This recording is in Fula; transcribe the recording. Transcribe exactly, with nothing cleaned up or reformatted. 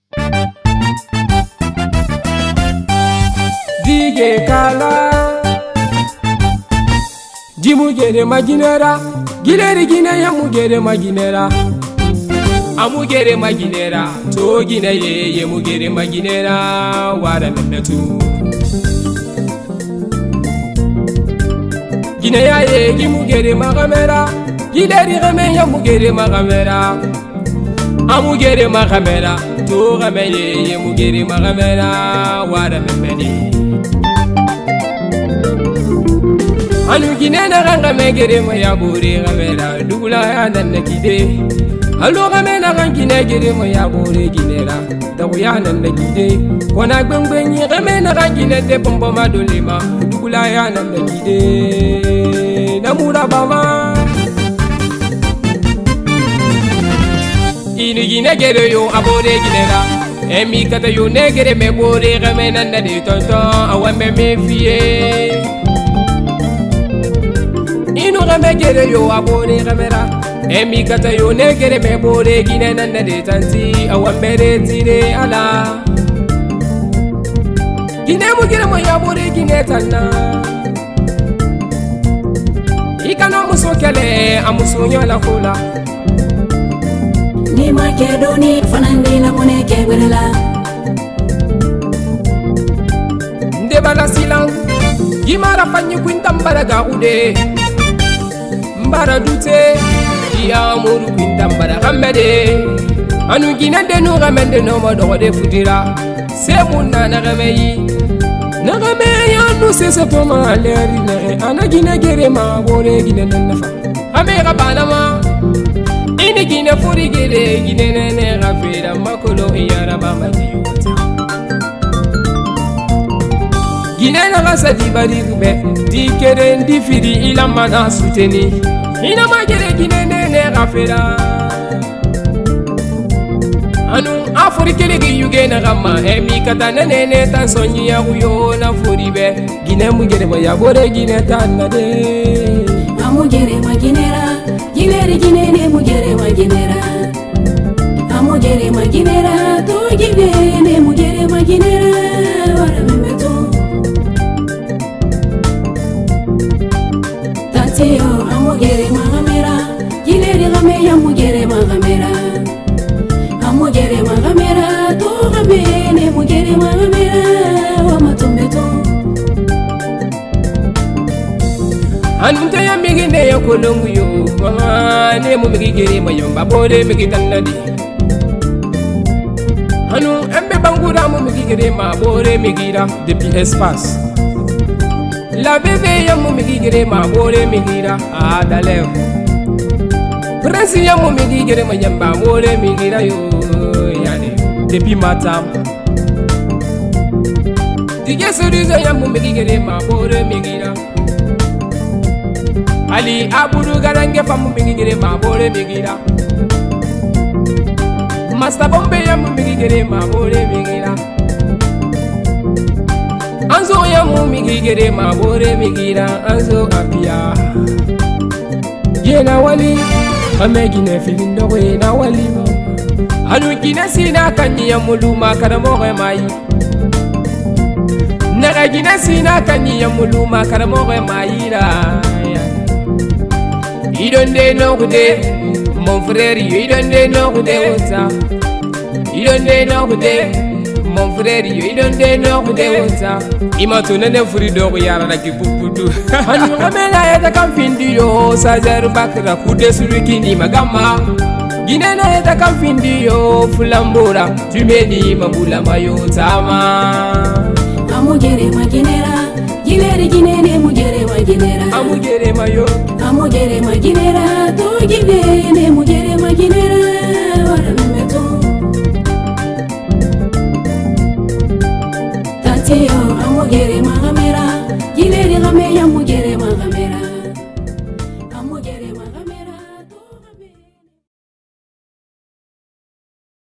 Dige kala Jimugere maginera Gileri gine ya mugere maginera Amugere maginera To gine ye ye mugere maginera Wara memetu Gine ya ye gimugere magamera Gileri game ya mugere magamera Amugere magamera To game ye ye mugere magamera Wara memeni Anu gine na ganga megere mo ya bore gamera Dugula ya nanne kide Alu game na ganga gine gere mo ya bore ginera Dawu ya nanne kide Kona gbengbenyi game na ganga gine de bombo madolema Dugula ya nanne kide Namura bama Inu gine gere yo abore ginera Emi kata yo negere me bore game nanne de tonton Awame me fiye Inu game gere yo abore gamera Emi kata yo negere me bore gine nanne de tanti Awambere tire ala Gine mu gire mo ya bore gine tanna Ikano muso kele amuso nyola kola Ni makedoni fanandi la mone kegwerela Nde bala silang Gimara fanyi kwintambara gaude Mbara dute Iya muru kwintambara gamede Anu gina denu gamende no modo de futira Semuna na gameyi Na gameyi anu sese poma aleri ne Ana gina gere ma bore gina nenefa Ame gabana ma Ini gina furi gere gina nene gafira Makolo iyara mama diyota Gina na gasa di bari rube Di kere ndi firi ila mana suteni Ina magere gine nene gafira Anu afuri kele gi yuge na gama Emi kata nene ne tan sonyi ya uyo na furi be Gine mugere ma ya bore gine tan na de Amugere maginera Gileri gine ne mugere maginera Amugere maginera To gine ne mugere maginera Wara memetu Tateo amugere magamera Gileri game ya mugere magamera Amugere magamera To game ne mugere magamera Wamatumbetu Anu te ya migi ne ya kolongu yo Mama ne mu migi gere ma yomba bore migi tannadi Anu embe bangura mu migi gere ma bore migi ra Depuis espace La bébé ya mu migi gere ma bore migi ra Adalev Prince ya mu migi gere ma yomba bore migi ra yo Yani Depuis matam Dige surizo ya mu migi gere ma bore migi ra Ali aburu garange famu migigere ma bore migira Masta bombe ya mu migigere ma bore migira Anzo ya mu migigere ma bore migira Anzo apia Yena wali Amegine filindo we na wali Anu gine sina kanyi ya muluma karamoge mai Naga gine sina kanyi ya muluma karamoge mai ra You don't dare know who they, mon frère, you don't dare know who they was. You don't dare know who they, mon frère, you don't dare know who they was. Ima tu nene furi dogo yara na kipuputu. Anu kamela yata kamfindi yo, sajaru bakra kude surikini magama. Ginena yata kamfindi yo, fulambura, tumeni mabula mayo tama. Amugere maginera, gileri ginene mugere maginera. Amugere mayo. Amugere maginera, to gine mugere maginera, wara memetu. Tateo amugere magamera, gileri game ya mugere